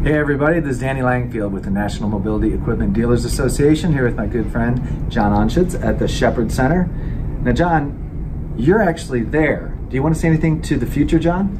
Hey everybody, this is Danny Langfield with the National Mobility Equipment Dealers Association, here with my good friend John Onschitz at the Shepherd Center. Now John, you're actually there. Do you want to say anything to the future, John?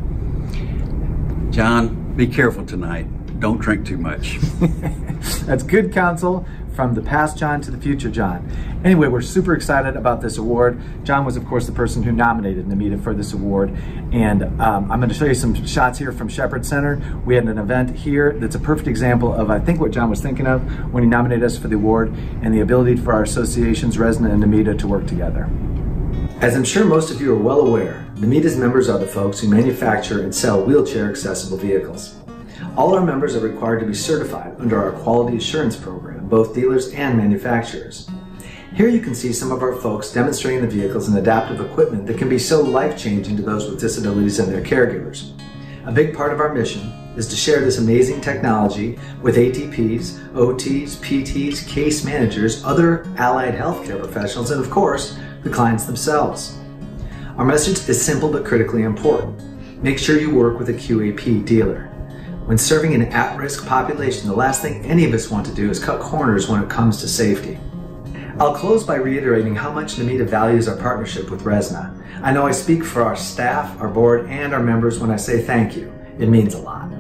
John, be careful tonight. Don't drink too much. That's good counsel from the past John to the future John. Anyway, we're super excited about this award. John was, of course, the person who nominated NMEDA for this award. And I'm going to show you some shots here from Shepherd Center. We had an event here that's a perfect example of, I think, what John was thinking of when he nominated us for the award and the ability for our associations, RESNA and NMEDA, to work together. As I'm sure most of you are well aware, NMEDA's members are the folks who manufacture and sell wheelchair-accessible vehicles. All our members are required to be certified under our quality assurance program, both dealers and manufacturers. Here you can see some of our folks demonstrating the vehicles and adaptive equipment that can be so life-changing to those with disabilities and their caregivers. A big part of our mission is to share this amazing technology with ATPs, OTs, PTs, case managers, other allied healthcare professionals, and of course, the clients themselves. Our message is simple but critically important. Make sure you work with a QAP dealer. When serving an at-risk population, the last thing any of us want to do is cut corners when it comes to safety. I'll close by reiterating how much NMEDA values our partnership with RESNA. I know I speak for our staff, our board, and our members when I say thank you. It means a lot.